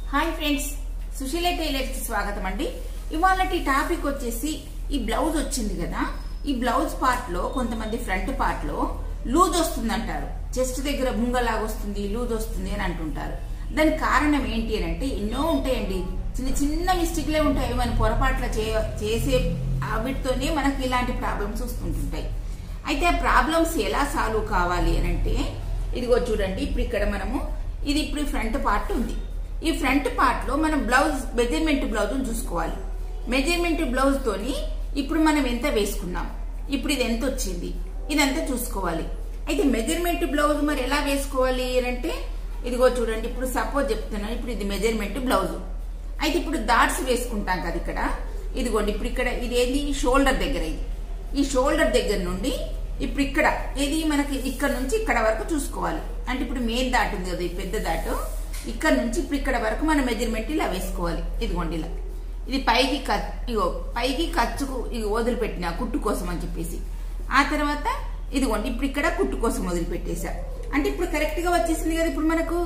Hi friends, Susheela tailors కి స్వాగతం అండి. ఇవాళటి టాపిక్ వచ్చేసి ఈ బ్లౌజ్ వచ్చింది కదా. ఈ బ్లౌజ్ పార్ట్ లో కొంతమంది ఫ్రంట్ పార్ట్ లో లూజ్ వస్తుంది అంటారు. చెస్ట్ దగ్గర ముంగలాగా వస్తుంది, లూజ్ వస్తుంది అని అంటుంటారు. దానికి కారణం ఏంటి అని అంటే ఎన్నో ఉంటాయండి. చిన్న చిన్న మిస్టేక్లే ఉంటాయి. మన పొరపాట్ల చేసే వీటితోనే మనకి ఇలాంటి ప్రాబ్లమ్స్ వస్తుంటుంటాయి. అయితే ఆ ప్రాబ్లమ్స్ ఎలా సాల్వ్ కావాలి అని అంటే ఇదిగో చూడండి. ఇప్పుడు ఇక్కడ మనము ఇది ఇప్పుడు ఫ్రంట్ పార్ట్ ఉంది. ఈ ఫ్రంట్ పార్ట్ లో మనం బ్లౌజ్ మెజర్మెంట్ బ్లౌజ్ చూసుకోవాలి. మెజర్మెంట్ బ్లౌజ్ తోని ఇప్పుడు మనం ఎంత వేసుకున్నాం, ఇప్పుడు ఇది ఎంత వచ్చింది, ఇదంతా చూసుకోవాలి. అయితే మెజర్మెంట్ బ్లౌజ్ మరి ఎలా వేసుకోవాలి అని అంటే ఇదిగో చూడండి. ఇప్పుడు సపోజ్ చెప్తున్నాను, ఇప్పుడు ఇది మెజర్మెంట్ బ్లౌజ్. అయితే ఇప్పుడు డాట్స్ వేసుకుంటాం కదా ఇక్కడ. ఇదిగోండి ఇప్పుడు ఇక్కడ ఇదేంది షోల్డర్ దగ్గర. ఈ షోల్డర్ దగ్గర నుండి ఇప్పుడు ఇక్కడ ఇది మనకి ఇక్కడ నుంచి ఇక్కడ వరకు చూసుకోవాలి. అంటే ఇప్పుడు మెయిన్ దాట్ ఉంది కదా, ఈ పెద్ద దాటు. ఇక్కడ నుంచి ఇప్పుడు ఇక్కడ వరకు మన మెజర్మెంట్ ఇలా వేసుకోవాలి. ఇదిగోండి ఇలా ఇది పైకి పైకి ఖర్చుకు ఇది వదిలిపెట్టిన కుట్టు కోసం అని చెప్పేసి. ఆ తర్వాత ఇదిగోండి ఇప్పుడు ఇక్కడ కుట్టు కోసం వదిలిపెట్టేసా. అంటే ఇప్పుడు కరెక్ట్ గా వచ్చేసింది కదా ఇప్పుడు మనకు.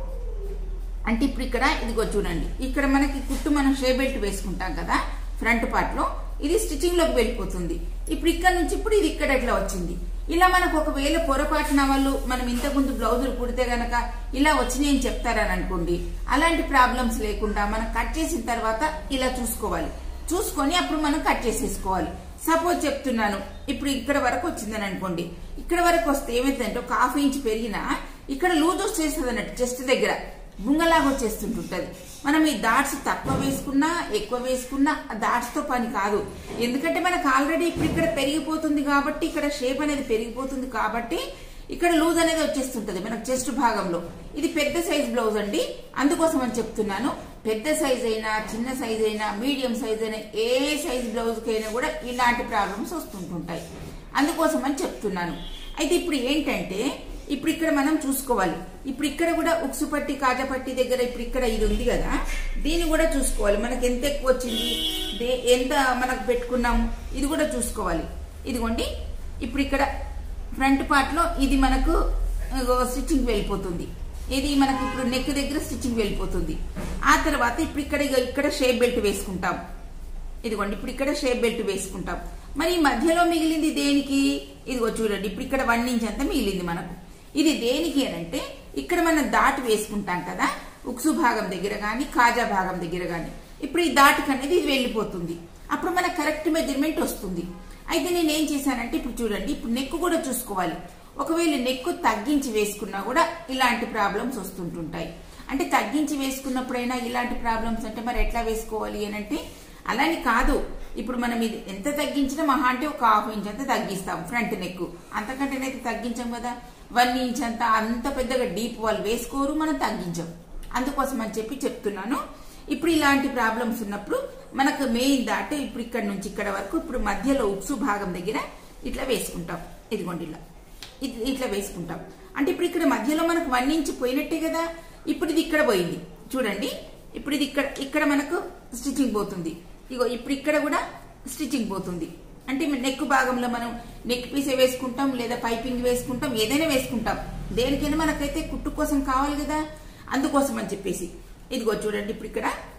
అంటే ఇప్పుడు ఇక్కడ ఇదిగో చూడండి, ఇక్కడ మనకి కుట్టు మనం షే బెల్ట్ వేసుకుంటాం కదా ఫ్రంట్ పార్ట్ లో, ఇది స్టిచ్చింగ్ లోకి వెళ్ళిపోతుంది. ఇప్పుడు ఇక్కడ నుంచి ఇప్పుడు ఇది ఇక్కడ ఎట్లా వచ్చింది. ఇలా మనకు ఒకవేళ పొరపాటున వాళ్ళు మనం ఇంతకుముందు బ్లౌజులు కుడితే గనక ఇలా వచ్చినాయని చెప్తారని అనుకోండి. అలాంటి ప్రాబ్లమ్స్ లేకుండా మనం కట్ చేసిన తర్వాత ఇలా చూసుకోవాలి. చూసుకొని అప్పుడు మనం కట్ చేసేసుకోవాలి. సపోజ్ చెప్తున్నాను, ఇప్పుడు ఇక్కడ వరకు వచ్చిందని అనుకోండి. ఇక్కడ వరకు వస్తే ఏమైందంటే ఒక ½ ఇంచ్ పెరిగినా ఇక్కడ లూజ్ వచ్చేస్తుంది అన్నట్టు. చెస్ట్ దగ్గర బుంగలాగా వచ్చేస్తుంటుంటది. మనం ఈ డాట్స్ తక్కువ వేసుకున్నా ఎక్కువ వేసుకున్నా డాట్స్ తో పని కాదు. ఎందుకంటే మనకు ఆల్రెడీ ఇప్పుడు ఇక్కడ పెరిగిపోతుంది కాబట్టి, ఇక్కడ షేప్ అనేది పెరిగిపోతుంది కాబట్టి ఇక్కడ లూజ్ అనేది వచ్చేస్తుంటది మనకు చెస్ట్ భాగంలో. ఇది పెద్ద సైజ్ బ్లౌజ్ అండి, అందుకోసం అని చెప్తున్నాను. పెద్ద సైజ్ అయినా చిన్న సైజ్ అయినా మీడియం సైజ్ అయినా ఏ సైజ్ బ్లౌజ్ కైనా కూడా ఇలాంటి ప్రాబ్లమ్స్ వస్తుంటుంటాయి. అందుకోసం అని చెప్తున్నాను. అయితే ఇప్పుడు ఏంటంటే ఇప్పుడు ఇక్కడ మనం చూసుకోవాలి. ఇప్పుడు ఇక్కడ కూడా ఉక్సు పట్టి కాజా పట్టి దగ్గర ఇప్పుడు ఇక్కడ ఇది ఉంది కదా, దీన్ని కూడా చూసుకోవాలి. మనకి ఎంత ఎక్కువ వచ్చింది, ఎంత మనకు పెట్టుకున్నాము, ఇది కూడా చూసుకోవాలి. ఇదిగోండి ఇప్పుడు ఇక్కడ ఫ్రంట్ పార్ట్ లో ఇది మనకు స్టిచ్చింగ్ వెళ్ళిపోతుంది. ఇది మనకి ఇప్పుడు నెక్ దగ్గర స్టిచ్చింగ్ వెళ్ళిపోతుంది. ఆ తర్వాత ఇప్పుడు ఇక్కడ షేప్ బెల్ట్ వేసుకుంటాం. ఇదిగోండి ఇప్పుడు ఇక్కడ షేప్ బెల్ట్ వేసుకుంటాం. మరి ఈ మధ్యలో మిగిలింది దేనికి? ఇదిగో చూడండి ఇప్పుడు ఇక్కడ 1 ఇంచ్ అంతా మిగిలింది మనకు. ఇది దేనికి అనంటే ఇక్కడ మనం దాటు వేసుకుంటాం కదా ఉక్సు భాగం దగ్గర గాని కాజా భాగం దగ్గర గాని. ఇప్పుడు ఈ దాటుకు అనేది ఇది వెళ్ళిపోతుంది. అప్పుడు మనకు కరెక్ట్ మెజర్మెంట్ వస్తుంది. అయితే నేను ఏం చేశానంటే ఇప్పుడు చూడండి, ఇప్పుడు నెక్ కూడా చూసుకోవాలి. ఒకవేళ నెక్ తగ్గించి వేసుకున్నా కూడా ఇలాంటి ప్రాబ్లమ్స్ వస్తుంటుంటాయి. అంటే తగ్గించి వేసుకున్నప్పుడైనా ఇలాంటి ప్రాబ్లమ్స్ అంటే మరి ఎట్లా వేసుకోవాలి అని అంటే అలాని కాదు. ఇప్పుడు మనం ఇది ఎంత తగ్గించినా మహా అంటే ఒక ½ ఇంచ్ అంతా తగ్గిస్తాం ఫ్రంట్ నెక్. అంతకంటేనైతే తగ్గించాం కదా. 1 ఇంచ్ అంతా అంత పెద్దగా డీప్ వాళ్ళు వేసుకోరు, మనం తగ్గించాం. అందుకోసం అని చెప్పి చెప్తున్నాను. ఇప్పుడు ఇలాంటి ప్రాబ్లమ్స్ ఉన్నప్పుడు మనకు మెయిన్ దాట్ ఇప్పుడు ఇక్కడ నుంచి ఇక్కడ వరకు ఇప్పుడు మధ్యలో ఉక్సు భాగం దగ్గర ఇట్లా వేసుకుంటాం. ఇదిగోండి ఇలా ఇట్లా వేసుకుంటాం. అంటే ఇప్పుడు ఇక్కడ మధ్యలో మనకు 1 ఇంచ్ పోయినట్టే కదా. ఇప్పుడు ఇది ఇక్కడ పోయింది చూడండి. ఇప్పుడు ఇది ఇక్కడ మనకు స్టిచ్చింగ్ పోతుంది. ఇగో ఇప్పుడు ఇక్కడ కూడా స్టిచ్చింగ్ పోతుంది. అంటే నెక్ భాగంలో మనం నెక్ పీసే వేసుకుంటాం, లేదా పైపింగ్ వేసుకుంటాం, ఏదైనా వేసుకుంటాం. దేనికైనా మనకైతే కుట్టు కోసం కావాలి కదా. అందుకోసం అని చెప్పేసి ఇదిగో చూడండి ఇప్పుడు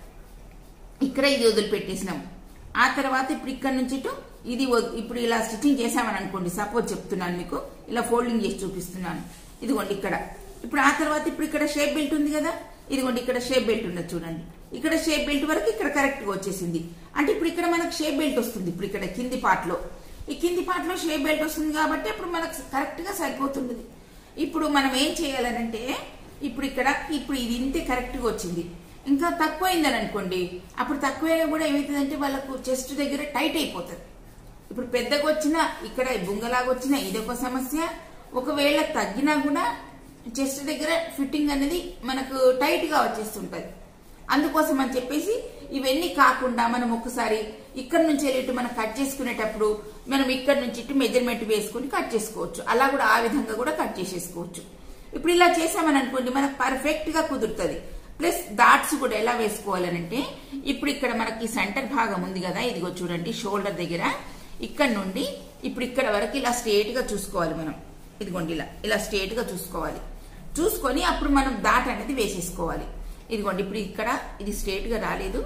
ఇక్కడ ఇది వదిలిపెట్టేసినాం. ఆ తర్వాత ఇప్పుడు ఇక్కడ నుంచి ఇది ఇప్పుడు ఇలా స్టిచ్చింగ్ చేసామని అనుకోండి. సపోజ్ చెప్తున్నాను మీకు, ఇలా ఫోల్డింగ్ చేసి చూపిస్తున్నాను. ఇదిగోండి ఇక్కడ ఇప్పుడు ఆ తర్వాత ఇప్పుడు ఇక్కడ షేప్ బెల్ట్ ఉంది కదా. ఇదిగోండి ఇక్కడ షేప్ బెల్ట్ ఉన్నది చూడండి. ఇక్కడ షేప్ బెల్ట్ వరకు ఇక్కడ కరెక్ట్ గా వచ్చేసింది. అంటే ఇప్పుడు ఇక్కడ మనకు షేప్ బెల్ట్ వస్తుంది. ఇప్పుడు ఇక్కడ కింది పార్ట్ లో ఈ కింది పార్ట్ లో షేప్ బెల్ట్ వస్తుంది కాబట్టి అప్పుడు మనకు కరెక్ట్ గా సరిపోతుంది. ఇప్పుడు మనం ఏం చేయాలనంటే ఇప్పుడు ఇది ఇంతే కరెక్ట్ గా వచ్చింది. ఇంకా తక్కువైందని అనుకోండి, అప్పుడు తక్కువైనా కూడా ఏమవుతుందంటే వాళ్ళకు చెస్ట్ దగ్గర టైట్ అయిపోతుంది. ఇప్పుడు పెద్దగా వచ్చినా ఇక్కడ బుంగలాగా వచ్చినా ఇదొక సమస్య. ఒకవేళ తగ్గినా కూడా చెస్ట్ దగ్గర ఫిట్టింగ్ అనేది మనకు టైట్ గా వచ్చేస్తుంటది. అందుకోసం అని చెప్పేసి ఇవన్నీ కాకుండా మనం ఒకసారి ఇక్కడ నుంచి వెళ్ళి మనం కట్ చేసుకునేటప్పుడు మనం ఇక్కడ నుంచి ఇటు మెజర్మెంట్ వేసుకుని కట్ చేసుకోవచ్చు. అలా కూడా ఆ విధంగా కూడా కట్ చేసేసుకోవచ్చు. ఇప్పుడు ఇలా చేసామని అనుకోండి మనకు పర్ఫెక్ట్ గా కుదురుతుంది. ప్లస్ డాట్స్ కూడా ఎలా వేసుకోవాలనంటే ఇప్పుడు ఇక్కడ మనకి సెంటర్ భాగం ఉంది కదా. ఇదిగో చూడండి షోల్డర్ దగ్గర ఇక్కడ నుండి ఇప్పుడు ఇక్కడ వరకు ఇలా స్ట్రేట్ గా చూసుకోవాలి మనం. ఇదిగోండి ఇలా స్ట్రేట్ గా చూసుకోవాలి. చూసుకొని అప్పుడు మనం డాట్ అనేది వేసేసుకోవాలి. ఇదిగోండి ఇప్పుడు ఇక్కడ ఇది స్ట్రేట్ గా రాలేదు,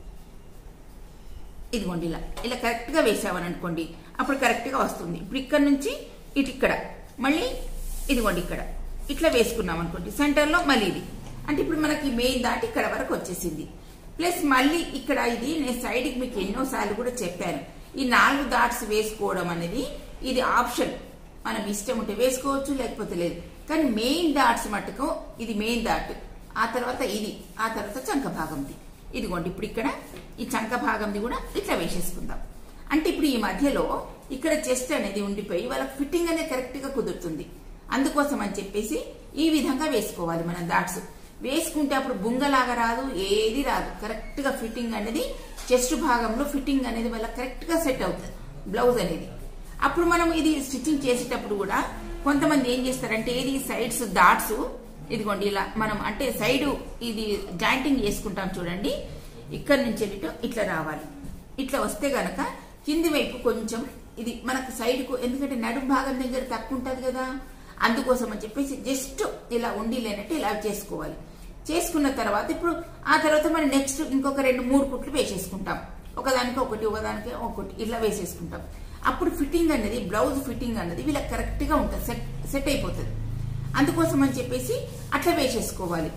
ఇదిగోండి ఇలా ఇలా కరెక్ట్ గా వేసామని అనుకోండి అప్పుడు కరెక్ట్ గా వస్తుంది. ఇప్పుడు ఇక్కడ నుంచి ఇటు ఇక్కడ మళ్ళీ ఇదిగోండి ఇక్కడ ఇట్లా వేసుకున్నాం అనుకోండి సెంటర్ లో మళ్ళీ ఇది అంటే ఇప్పుడు మనకి మెయిన్ దాటి ఇక్కడ వరకు వచ్చేసింది. ప్లస్ మళ్ళీ ఇక్కడ ఇది నేను సైడ్ కి మీకు ఎన్నోసార్లు కూడా చెప్పాను, ఈ 4 డాట్స్ వేసుకోవడం అనేది ఇది ఆప్షన్, మనం ఇష్టం ఉంటే వేసుకోవచ్చు లేకపోతే లేదు. కానీ మెయిన్ డాట్స్ మట్టుకు ఇది మెయిన్ డాట్, ఆ తర్వాత ఇది, ఆ తర్వాత చంక భాగంది. ఇదిగోండి ఇప్పుడు ఇక్కడ ఈ చంక భాగంది కూడా ఇట్లా వేసేసుకుందాం. అంటే ఇప్పుడు ఈ మధ్యలో ఇక్కడ చెస్ట్ అనేది ఉండిపోయి వాళ్ళకి ఫిట్టింగ్ అనేది కరెక్ట్ గా కుదురుతుంది. అందుకోసం అని చెప్పేసి ఈ విధంగా వేసుకోవాలి మనం డాట్స్. వేసుకుంటే అప్పుడు బుంగలాగా రాదు, ఏది రాదు, కరెక్ట్ గా ఫిట్టింగ్ అనేది చెస్ట్ భాగంలో ఫిట్టింగ్ అనేది వాళ్ళకి కరెక్ట్ గా సెట్ అవుతుంది బ్లౌజ్ అనేది. అప్పుడు మనం ఇది స్టిచ్చింగ్ చేసేటప్పుడు కూడా కొంతమంది ఏం చేస్తారంటే ఇది సైడ్స్ డాట్స్ ఇదిగోండి ఇలా మనం అంటే సైడ్ ఇది జాయింటింగ్ చేసుకుంటాం చూడండి, ఇక్కడ నుంచి ఇట్లా రావాలి. ఇట్లా వస్తే గనక కింది వైపు కొంచెం ఇది మనకు సైడ్ కు, ఎందుకంటే నడుము భాగం దగ్గర తక్కువ ఉంటది కదా, అందుకోసం అని చెప్పేసి జస్ట్ ఇలా ఉండి లేనట్టు ఇలా చేసుకోవాలి. చేసుకున్న తర్వాత ఇప్పుడు ఆ తర్వాత మనం నెక్స్ట్ ఇంకొక 2-3 కుట్లు వేసేసుకుంటాం, ఒకదానికి ఒకటి ఒకదానికి ఒకటి ఇలా వేసేసుకుంటాం. అప్పుడు ఫిట్టింగ్ అనేది బ్లౌజ్ ఫిట్టింగ్ అనేది వీళ్ళకి కరెక్ట్ గా ఉంటుంది, సెట్ అయిపోతుంది. అందుకోసం అని చెప్పేసి అట్లా వేసేసుకోవాలి.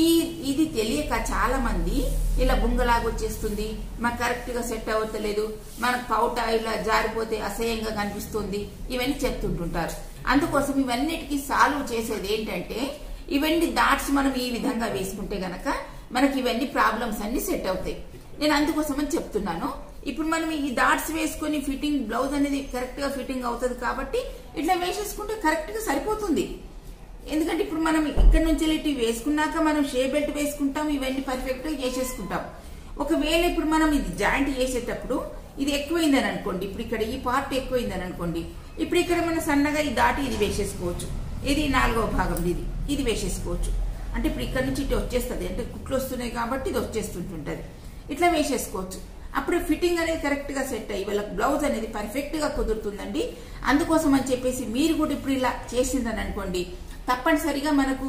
ఇది తెలియక చాలా మంది ఇలా బుంగలాగా వచ్చేస్తుంది, మాకు కరెక్ట్ గా సెట్ అవ్వట్లేదు, మనకు పౌట ఇలా జారిపోతే అసహ్యంగా కనిపిస్తుంది, ఇవన్నీ చెప్తుంటుంటారు. అందుకోసం ఇవన్నిటికీ సాల్వ్ చేసేది ఏంటంటే ఇవన్నీ డాట్స్ మనం ఈ విధంగా వేసుకుంటే గనక మనకి ఇవన్నీ ప్రాబ్లమ్స్ అన్ని సెట్ అవుతాయి. నేను అందుకోసం అని చెప్తున్నాను. ఇప్పుడు మనం ఈ డాట్స్ వేసుకుని ఫిట్టింగ్ బ్లౌజ్ అనేది కరెక్ట్ గా ఫిట్టింగ్ అవుతుంది కాబట్టి ఇట్లా వేసేసుకుంటే కరెక్ట్ గా సరిపోతుంది. ఎందుకంటే ఇప్పుడు మనం ఇక్కడ నుంచి ఇటు వేసుకున్నాక మనం షే బెల్ట్ వేసుకుంటాం, ఇవన్నీ పర్ఫెక్ట్ గా చేసేసుకుంటాం. ఒకవేళ ఇప్పుడు మనం ఇది జాయింట్ చేసేటప్పుడు ఇది ఎక్కువైందని అనుకోండి, ఇప్పుడు ఇక్కడ ఈ పార్ట్ ఎక్కువైందని అనుకోండి, ఇప్పుడు ఇక్కడ మనం సన్నగా ఈ దాటి ఇది వేసేసుకోవచ్చు, ఇది 4వ భాగం ఇది వేసేసుకోవచ్చు. అంటే ఇప్పుడు ఇక్కడ నుంచి ఇటు వచ్చేస్తుంది, అంటే కుట్లు వస్తున్నాయి కాబట్టి ఇది వచ్చేస్తుంటుంటది, ఇట్లా వేసేసుకోవచ్చు. అప్పుడు ఫిట్టింగ్ అనేది కరెక్ట్ గా సెట్ అయ్యి వాళ్ళకి బ్లౌజ్ అనేది పర్ఫెక్ట్ గా కుదురుతుందండి. అందుకోసం అని చెప్పేసి మీరు కూడా ఇప్పుడు ఇలా చేసిందని అనుకోండి తప్పనిసరిగా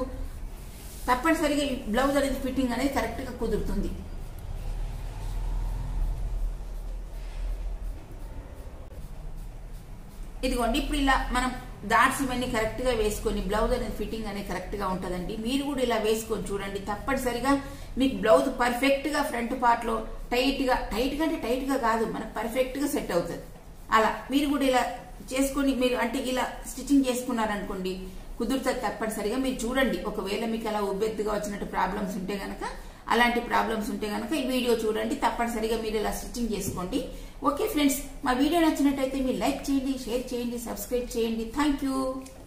ఈ బ్లౌజ్ అనేది ఫిట్టింగ్ అనేది కరెక్ట్ గా కుదురుతుంది. ఇదిగోండి ఇప్పుడు ఇలా మనం డాట్స్ ఇవన్నీ కరెక్ట్ గా వేసుకొని బ్లౌజ్ అనేది ఫిట్టింగ్ అనేది కరెక్ట్ గా ఉంటదండి. మీరు కూడా ఇలా వేసుకొని చూడండి, తప్పనిసరిగా మీకు బ్లౌజ్ పర్ఫెక్ట్ గా ఫ్రంట్ పార్ట్ లో టైట్ గా అంటే టైట్ గా కాదు, మనకు పర్ఫెక్ట్ గా సెట్ అవుతుంది. అలా మీరు కూడా ఇలా చేసుకొని మీరు అంటే ఇలా స్టిచ్చింగ్ చేసుకున్నారనుకోండి కుదురుతుంది. తప్పనిసరిగా మీరు చూడండి, ఒకవేళ మీకు అలా ఉబ్బెత్తుగా వచ్చినట్టు ప్రాబ్లమ్స్ ఉంటే గనక, అలాంటి ప్రాబ్లమ్స్ ఉంటే గనక ఈ వీడియో చూడండి, తప్పనిసరిగా మీరు ఇలా స్టిచ్చింగ్ చేసుకోండి. ఓకే ఫ్రెండ్స్, మా వీడియో నచ్చినట్టయితే మీరు లైక్ చేయండి, షేర్ చేయండి, సబ్స్క్రైబ్ చేయండి. Thank you.